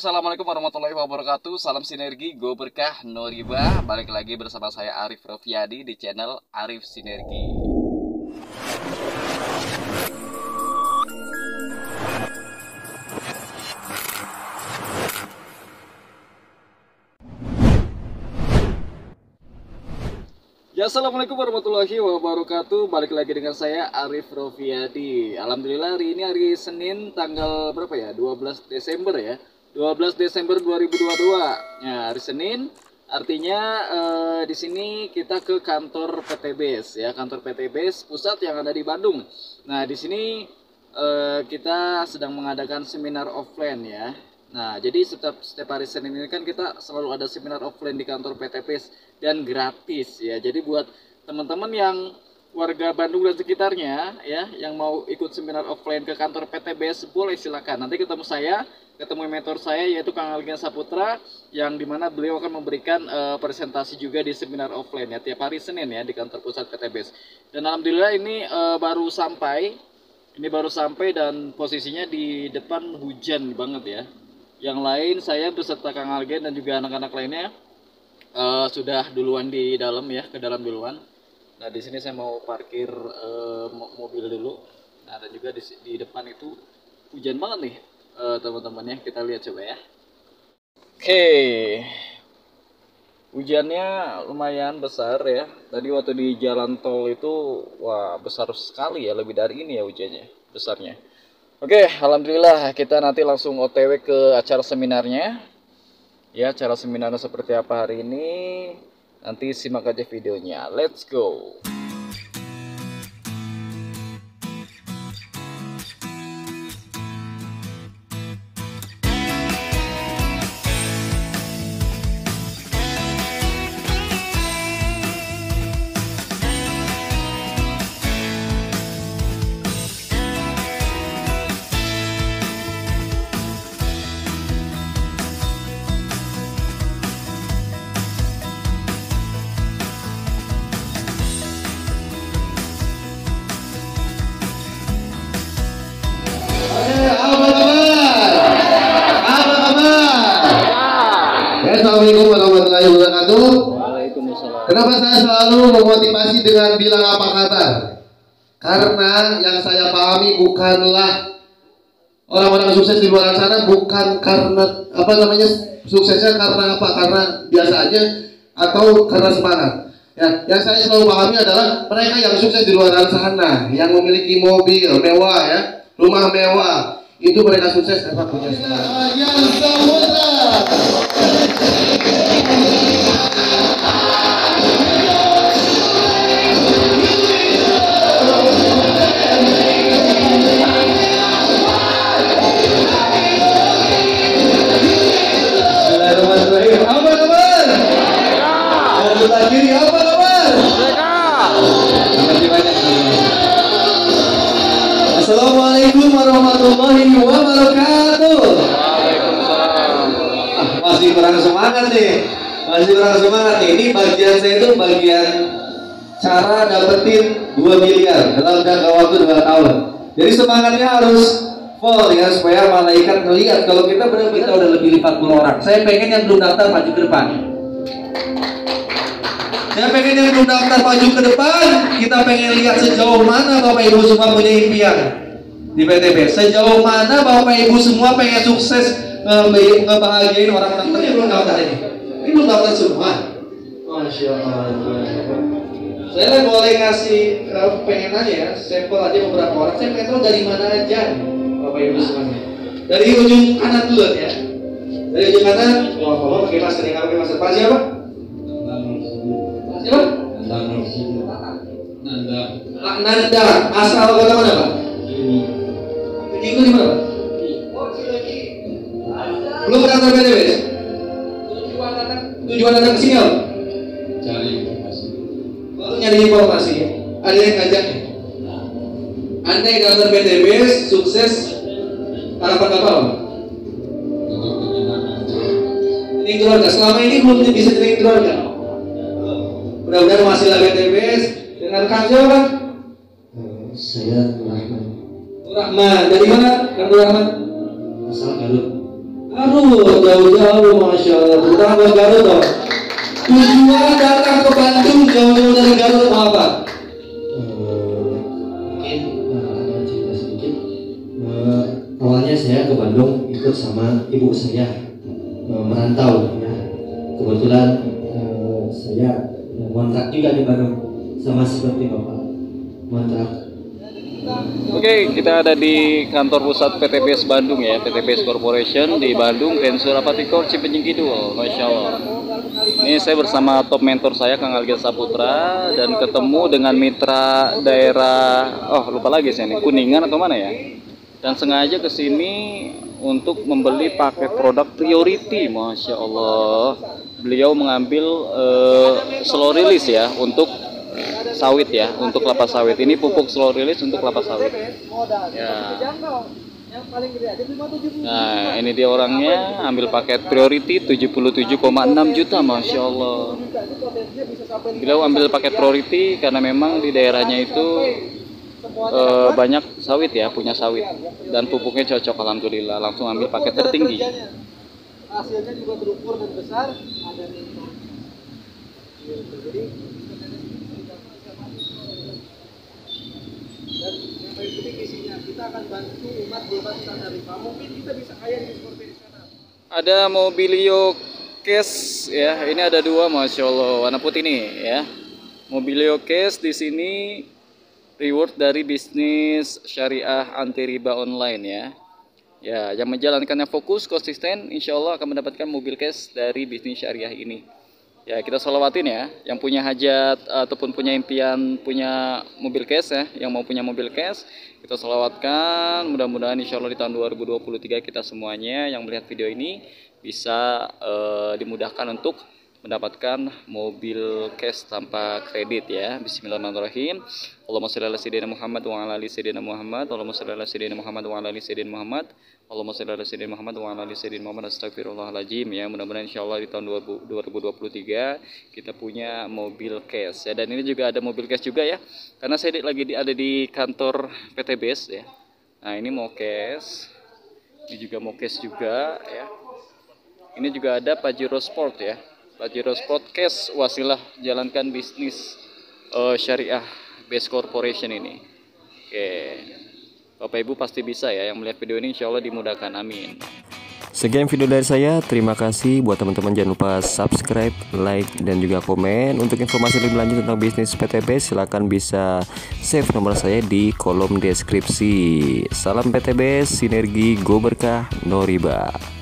Assalamualaikum warahmatullahi wabarakatuh. Salam sinergi, go berkah, no riba. Balik lagi bersama saya Arif Rofiadi di channel Arif Sinergi. Ya, assalamualaikum warahmatullahi wabarakatuh. Balik lagi dengan saya Arif Rofiadi. Alhamdulillah hari ini hari Senin tanggal berapa ya? 12 Desember ya. 12 Desember 2022. Ya, hari Senin. Artinya di sini kita ke kantor PTBS ya, kantor PTBS pusat yang ada di Bandung. Nah, di sini kita sedang mengadakan seminar offline ya. Nah, jadi setiap hari Senin ini kan kita selalu ada seminar offline di kantor PTBS dan gratis ya. Jadi buat teman-teman yang warga Bandung dan sekitarnya ya, yang mau ikut seminar offline ke kantor PTBS boleh silakan. Nanti ketemu mentor saya yaitu Kang Algen Saputra, yang dimana beliau akan memberikan presentasi juga di seminar offline ya tiap hari Senin ya di kantor pusat PTBS. Dan alhamdulillah ini baru sampai dan posisinya di depan hujan banget ya. Yang lain saya beserta Kang Algen dan juga anak-anak lainnya sudah duluan di dalam ya, ke dalam duluan. Nah, di sini saya mau parkir mobil dulu. Nah, dan juga di depan itu hujan banget nih teman-teman ya. Kita lihat coba ya. Oke. Hujannya lumayan besar ya. Tadi waktu di jalan tol itu wah besar sekali ya, lebih dari ini ya hujannya besarnya. Oke, alhamdulillah kita nanti langsung OTW ke acara seminarnya. Ya, acara seminarnya seperti apa hari ini? Nanti simak aja videonya. Let's go. Assalamualaikum warahmatullahi wabarakatuh. Waalaikumsalam. Kenapa saya selalu memotivasi dengan bilang apa kabar? Karena yang saya pahami bukanlah orang-orang sukses di luar sana bukan karena suksesnya karena apa? Karena biasa aja atau karena semangat. Ya, yang saya selalu pahami adalah mereka yang sukses di luar sana, yang memiliki mobil mewah ya, rumah mewah, itu mereka sukses karena punya semangat. Assalamualaikum warahmatullahi wabarakatuh. Masih kurang semangat nih. Ini bagian saya itu bagian cara dapetin 2 miliar dalam jangka waktu 2 tahun. Jadi semangatnya harus full ya, supaya malaikat ngelihat kalau kita benar-benar udah lebih 40 orang. Saya pengen yang belum daftar maju ke depan. Kita pengen lihat sejauh mana Bapak Ibu semua punya impian di PTB. Sejauh mana Bapak Ibu semua pengen sukses ngebahagiain orang-orang ini belum daftar ini. Ini belum daftar semua. Masya Allah. Saya boleh ngasih pengen aja ya, sampel aja beberapa orang. Saya pengen tahu dari mana aja Bapak Ibu semuanya. Dari ujung kanan dulu ya. Dari ujung kanan, Bapak pakai masker, yang pakai masker. Pak siapa? Siapa? Nanda. Asal kota mana Pak? Itu di mana Pak? Belum datang PTBS? Tujuan datang ke sini apa? Cari informasi. Baru nyari informasi. Ada yang ngajak. Anda yang datang PTBS sukses harapan Bapak apa? Ini keluarga. Selama ini belum bisa jadi keluarga. Mudah-mudahan hasil PTBS dengan Kang siapa? Saya Rahman. Rahman. Dari mana Kang Rahman? Asal Garut. Aduh, jauh-jauh, masya Allah. Tentang buat Garut dong. Tujuan datang ke Bandung jauh-jauh dari Garut mau apa? Mungkin ada cerita sedikit. Awalnya saya ke Bandung ikut sama ibu saya merantau. Ya. Kebetulan saya kontrak juga di Bandung sama seperti bapak kontrak. Oke, kita ada di kantor pusat PTBS Bandung ya, PTBS Corporation di Bandung, Grand Surapatikor, Cipenjing Kidul, Masya Allah. Ini saya bersama top mentor saya, Kang Algen Saputra, dan ketemu dengan mitra daerah, lupa lagi saya nih, Kuningan atau mana ya. Dan sengaja ke sini untuk membeli paket produk priority, Masya Allah. Beliau mengambil slow release ya, untuk sawit ya, untuk kelapa sawit. Ini pupuk slow release untuk kelapa sawit ya. Nah, ini dia orangnya, ambil paket priority 77,6 juta, Masya Allah. Beliau ambil paket priority karena memang di daerahnya itu banyak sawit ya, punya sawit, dan pupuknya cocok, alhamdulillah. Langsung ambil paket tertinggi. Hasilnya juga terukur dan besar, ada jadi dan yang paling penting isinya, kita akan bantu umat bebas standar riba. Mungkin kita bisa kaya di seperti di sana. Ada Mobilio Case ya, ini ada dua, Masya Allah, warna putih nih ya. Mobilio Case di sini reward dari bisnis syariah anti riba online ya. Ya, yang menjalankannya fokus, konsisten, insya Allah akan mendapatkan mobil cash dari bisnis syariah ini. Ya, kita selawatin ya, yang punya hajat ataupun punya impian punya mobil cash ya, yang mau punya mobil cash, kita selawatkan. Mudah-mudahan insya Allah di tahun 2023 kita semuanya yang melihat video ini bisa dimudahkan untuk mendapatkan mobil cash tanpa kredit ya. Bismillahirrahmanirrahim. Allahumma shalli ala sayyidina Muhammad wa ala ali sayyidina Muhammad. Allahumma shalli ala sayyidina Muhammad wa ala ali sayyidina Muhammad. Allahumma shalli ala sayyidina Muhammad wa ala ali sayyidina Muhammad. Astagfirullahaladzim ya. Mudah-mudahan insyaallah di tahun 2023 kita punya mobil cash ya. Dan ini juga ada mobil cash juga ya. Karena saya lagi ada di kantor PTBS ya. Nah, ini mau cash. Ini juga mau cash juga ya. Ini juga ada Pajero Sport ya. Pajero Sport Cash, wasilah jalankan bisnis syariah Base Corporation ini. Oke, Bapak Ibu pasti bisa ya, yang melihat video ini insya Allah dimudahkan, amin. Sekian video dari saya, terima kasih. Buat teman-teman jangan lupa subscribe, like, dan juga komen. Untuk informasi lebih lanjut tentang bisnis PTBS silahkan bisa save nomor saya di kolom deskripsi. Salam PTBS, sinergi, go berkah, no riba.